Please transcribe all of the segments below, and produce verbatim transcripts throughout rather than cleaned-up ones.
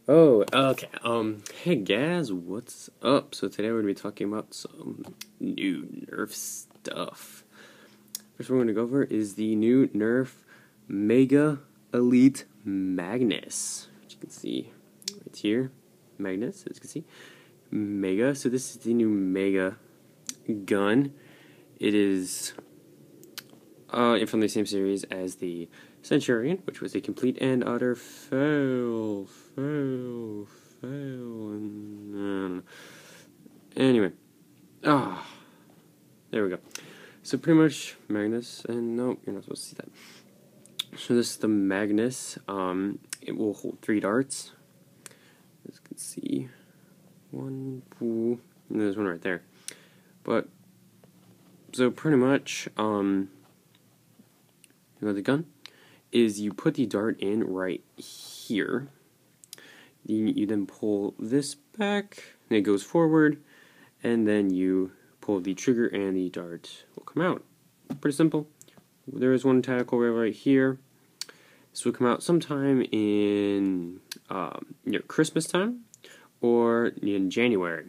Oh, okay. Um, hey guys, what's up? So today we're gonna be talking about some new Nerf stuff. First one we're gonna go over is the new Nerf Mega Elite Magnus, which you can see right here. Magnus, as you can see, Mega. So this is the new Mega gun. It is uh from the same series as the Centurion, which was a complete and utter fail, fail, fail, and uh, anyway, ah, there we go. So pretty much Magnus, and no, you're not supposed to see that. So this is the Magnus. Um, it will hold three darts. As you can see, one, two, and there's one right there. But so pretty much, um, you know the gun. Is you put the dart in right here. You, you then pull this back, and it goes forward, and then you pull the trigger, and the dart will come out. Pretty simple. There is one tactical rail right here. This will come out sometime in um, near Christmas time or in January.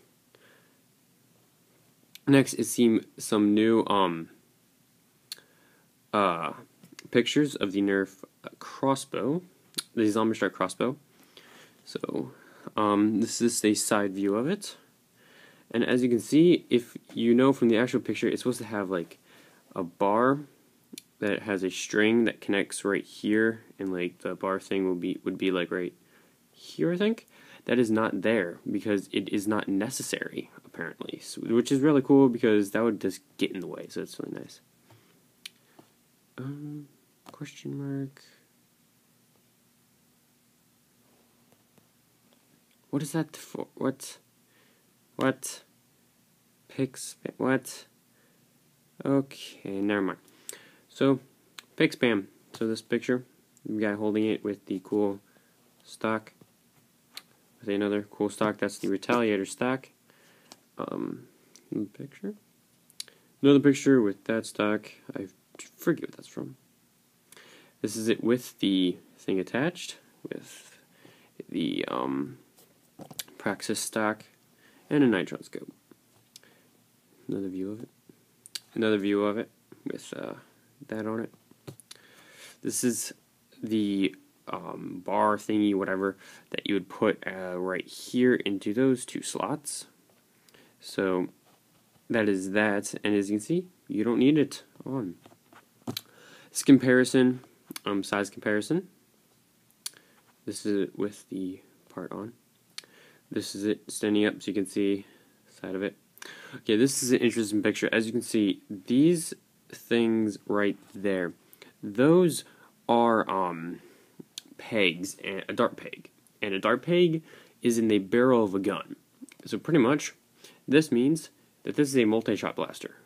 Next is some some new um uh. pictures of the Nerf crossbow, the ZombieStrike crossbow. So, um, this is a side view of it. And as you can see, if you know from the actual picture, it's supposed to have like a bar that has a string that connects right here, and like the bar thing will be would be like right here, I think. That is not there because it is not necessary, apparently. So, which is really cool because that would just get in the way, so it's really nice. Um, question mark. What is that for? What? What? Pics? What? Okay, never mind. So, pic spam. So this picture, the guy holding it with the cool stock. With another cool stock, that's the Retaliator stock. Um, picture. Another picture with that stock. I forget what that's from. This is it with the thing attached, with the um, Praxis stock, and a nitron scope. Another view of it. Another view of it with uh, that on it. This is the um, bar thingy, whatever, that you would put uh, right here into those two slots. So that is that, and as you can see, you don't need it on. This comparison, um, size comparison. This is it with the part on. This is it standing up, so you can see the side of it. Okay, this is an interesting picture. As you can see, these things right there, those are um pegs, and a dart peg, and a dart peg is in the barrel of a gun. So pretty much, this means that this is a multi-shot blaster.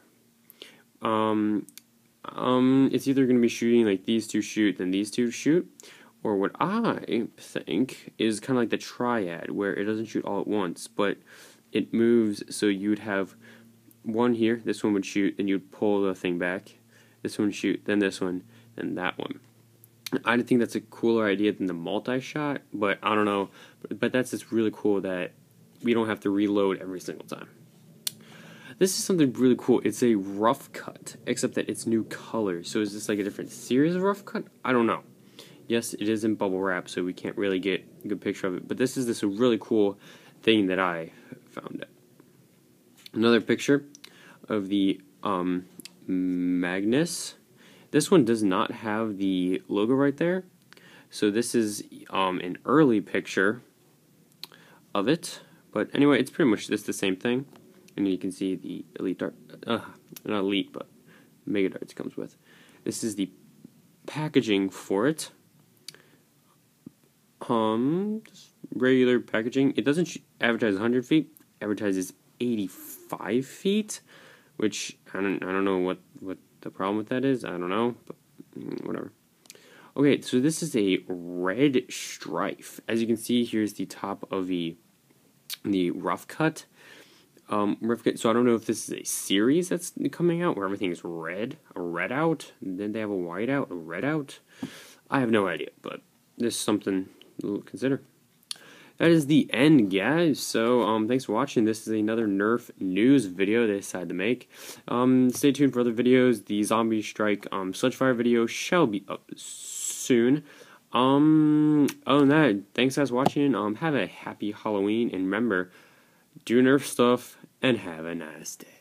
Um. Um, it's either going to be shooting like these two shoot, then these two shoot, or what I think is kind of like the triad, where it doesn't shoot all at once, but it moves, so you'd have one here, this one would shoot, then you'd pull the thing back, this one would shoot, then this one, then that one. I think that's a cooler idea than the multi-shot, but I don't know, but, but that's just really cool that we don't have to reload every single time. This is something really cool. It's a rough cut, except that it's new colors. So is this like a different series of rough cut? I don't know. Yes, it is in bubble wrap, so we can't really get a good picture of it. But this is this a really cool thing that I found. Another picture of the um, Magnus. This one does not have the logo right there. So this is um, an early picture of it. But anyway, it's pretty much just the same thing. And you can see the elite dart, uh, not elite, but mega darts comes with. This is the packaging for it. Um, just regular packaging. It doesn't advertise one hundred feet. It advertises eighty-five feet, which I don't, I don't know what what the problem with that is. I don't know, but whatever. Okay, so this is a red strife. As you can see, here's the top of the the rough cut. Um, so I don't know if this is a series that's coming out where everything is red, a red out, and then they have a white out, a red out. I have no idea, but this is something to consider. that is the end, guys. So, um, thanks for watching. This is another Nerf news video they decided to make. Um, stay tuned for other videos. The ZombieStrike um, Sludgefire video shall be up soon. Um, other than that, thanks guys for watching. Um, have a happy Halloween, and remember, do Nerf stuff, and have a nice day.